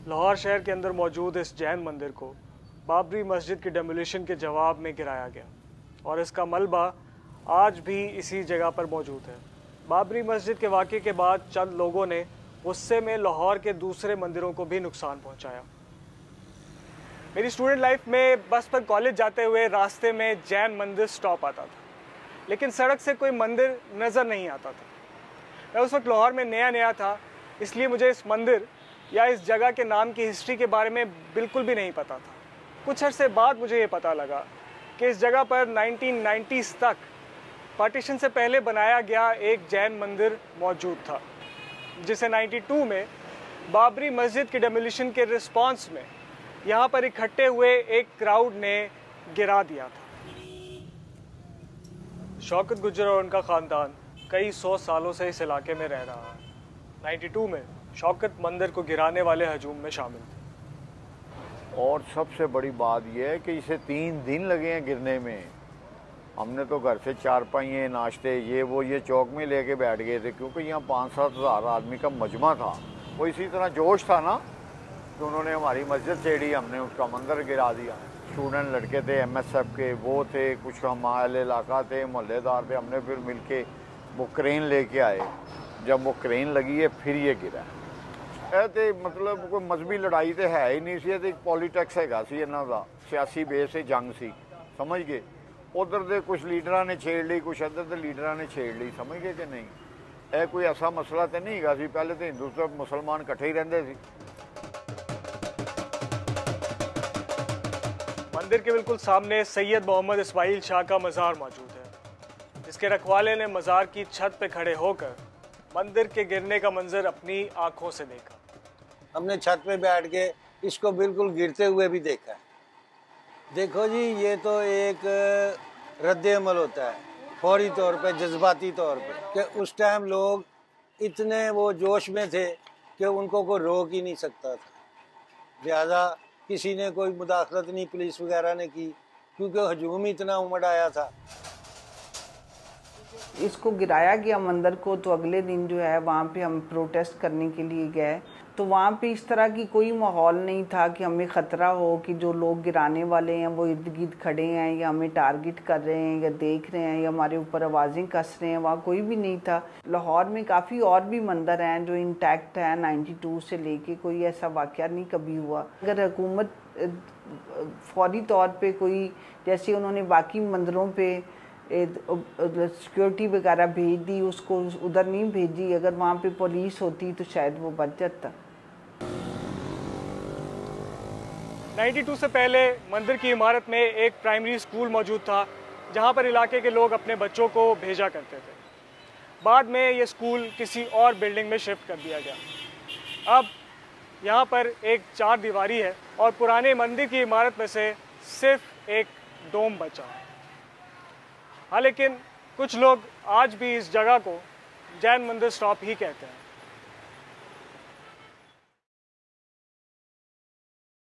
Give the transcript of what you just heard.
लाहौर शहर के अंदर मौजूद इस जैन मंदिर को बाबरी मस्जिद की डेमोलिशन के जवाब में गिराया गया और इसका मलबा आज भी इसी जगह पर मौजूद है। बाबरी मस्जिद के वाक़े के बाद चंद लोगों ने गुस्से में लाहौर के दूसरे मंदिरों को भी नुकसान पहुंचाया। मेरी स्टूडेंट लाइफ में बस पर कॉलेज जाते हुए रास्ते में जैन मंदिर स्टॉप आता था, लेकिन सड़क से कोई मंदिर नज़र नहीं आता था। मैं उस वक्त लाहौर में नया था, इसलिए मुझे इस मंदिर या इस जगह के नाम की हिस्ट्री के बारे में बिल्कुल भी नहीं पता था। कुछ अर्से बाद मुझे ये पता लगा कि इस जगह पर 1990s तक पार्टीशन से पहले बनाया गया एक जैन मंदिर मौजूद था, जिसे 92 में बाबरी मस्जिद की डेमोलिशन के रिस्पांस में यहाँ पर इकट्ठे हुए एक क्राउड ने गिरा दिया था। शौकत गुजर और उनका ख़ानदान कई 100 सालों से इस इलाके में रह रहा है। 92 में शौकत मंदिर को गिराने वाले हजूम में शामिल थे। और सबसे बड़ी बात यह है कि इसे 3 दिन लगे हैं गिरने में। हमने तो घर से चारपाइयाँ, नाश्ते, ये चौक में लेके बैठ गए थे, क्योंकि यहाँ 5-7 हज़ार आदमी का मजमा था। वो इसी तरह जोश था ना कि उन्होंने हमारी मस्जिद छेड़ी, हमने उसका मंदिर गिरा दिया। स्टूडेंट लड़के थे MSF के, वो थे, कुछ हमारे इलाका थे, मोहल्लेदार थे। हमने फिर मिल के वो क्रेन लेके आए। जब वो क्रेन लगी है फिर ये गिरा है। मतलब कोई मजहबी लड़ाई तो है ही नहीं सी, एक पॉलीटिक्स हैगा सी, इन्हां दा सियासी बेस से जंग सी, समझ गए। उधर के कुछ लीडर ने छेड़ ली, कुछ इधर के लीडर ने छेड़ ली, समझ गए कि नहीं। यह कोई ऐसा मसला तो नहीं है। पहले तो हिंदू तो मुसलमान इकट्ठे ही रहते थे। मंदिर के बिल्कुल सामने सैयद मोहम्मद इस्माइल शाह का मज़ार मौजूद है, जिसके रखवाले ने मज़ार की छत पे खड़े होकर मंदिर के गिरने का मंजर अपनी आंखों से देखा। हमने छत पे बैठ के इसको बिल्कुल गिरते हुए भी देखा है। देखो जी, ये तो एक रद्द अमल होता है फौरी तौर पे, जज्बाती तौर पे, कि उस टाइम लोग इतने वो जोश में थे कि उनको कोई रोक ही नहीं सकता था। लिहाजा किसी ने कोई मुदाखलत नहीं पुलिस वगैरह ने की, क्योंकि हजूम इतना उमड़ आया था। इसको गिराया गया मंदिर को, तो अगले दिन जो है वहाँ पे हम प्रोटेस्ट करने के लिए गए। तो वहाँ पे इस तरह की कोई माहौल नहीं था कि हमें ख़तरा हो कि जो लोग गिराने वाले हैं वो इर्द गिर्द खड़े हैं या हमें टारगेट कर रहे हैं या देख रहे हैं या हमारे ऊपर आवाज़ें कस रहे हैं। वहाँ कोई भी नहीं था। लाहौर में काफ़ी और भी मंदिर हैं जो इंटैक्ट हैं। 92 से लेके कोई ऐसा वाक़या नहीं कभी हुआ। अगर हुकूमत फौरी तौर पर कोई, जैसे उन्होंने बाकी मंदिरों पर सिक्योरिटी वगैरह भेज दी, उसको उधर नहीं भेजी, अगर वहाँ पे पुलिस होती तो शायद वो बच जाता। 92 से पहले मंदिर की इमारत में एक प्राइमरी स्कूल मौजूद था, जहाँ पर इलाके के लोग अपने बच्चों को भेजा करते थे। बाद में ये स्कूल किसी और बिल्डिंग में शिफ्ट कर दिया गया। अब यहाँ पर एक 4 दीवारी है और पुराने मंदिर की इमारत में से सिर्फ एक डोम बचा है। हाँ, लेकिन कुछ लोग आज भी इस जगह को जैन मंदिर स्टॉप ही कहते हैं।